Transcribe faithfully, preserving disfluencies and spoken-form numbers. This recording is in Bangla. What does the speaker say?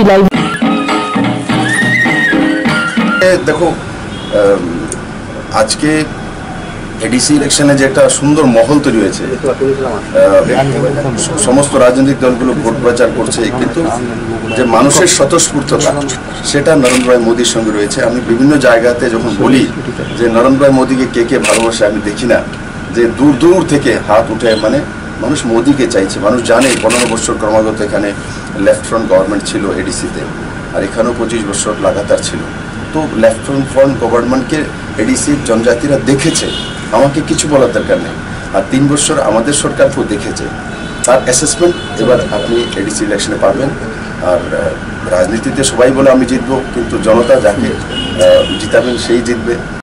লাইভ। দেখো আজকে এডিসি ইলেকশনে যে একটা সুন্দর মহল তৈরি হয়েছে, সমস্ত রাজনৈতিক দলগুলো ভোট প্রচার করছে, কিন্তু যে মানুষের স্বতঃস্ফূর্ততা সেটা নরেন্দ্র ভাই মোদীর সঙ্গে রয়েছে। আমি বিভিন্ন জায়গাতে যখন বলি যে নরেন্দ্র ভাই মোদীকে কে কে ভালোবাসে, আমি দেখি না যে দূর দূর থেকে হাত উঠে, মানে মানুষ মোদীকে চাইছে। মানুষ জানে পনেরো বছর ক্রমাগত এখানে লেফট ফ্রন্ট গভর্নমেন্ট ছিল এডিসিতে, আর এখানেও পঁচিশ বছর লাগাতার ছিল। তো লেফট ফ্রন্ট ফ্রন্ট গভর্নমেন্টকে এডিসির জনজাতিরা দেখেছে, আমাকে কিছু বলার দরকার নেই। আর তিন বছর আমাদের সরকারকেও দেখেছে, তার অ্যাসেসমেন্ট এবার আপনি এডিসি ইলেকশনে পাবেন। আর রাজনীতিতে সবাই বলে আমি জিতবো, কিন্তু জনতা যাকে জিতাবেন সেই জিতবে।